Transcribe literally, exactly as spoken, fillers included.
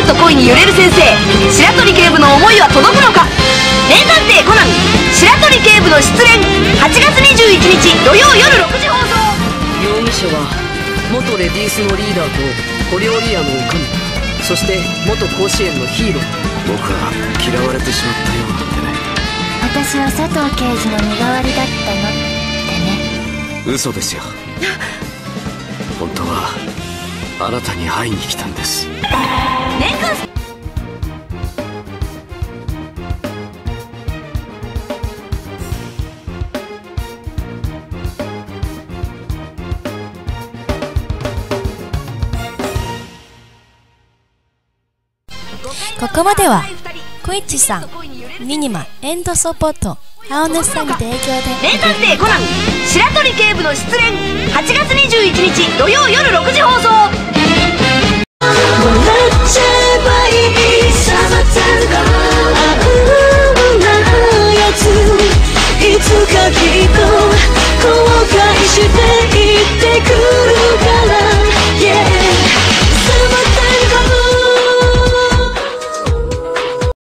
と恋に揺れる先生、白鳥警部の思いは届くのか。名探偵コナン白鳥警部の失恋、はちがつにじゅういちにち土曜よるろくじ放送。 容疑者は元レディースのリーダーと小料理屋の女将、そして元甲子園のヒーロー。 僕は嫌われてしまったようなんでね。 私は佐藤刑事の身代わりだったのってね。 嘘ですよ。本当はあなたに会いに来たんです。 年間ここまではコイチさん、ミニマエンドソポット、ハオネスさんに提供で。 名探偵コナン白鳥警部の失恋、はちがつにじゅういちにち土曜よるろくじ放送。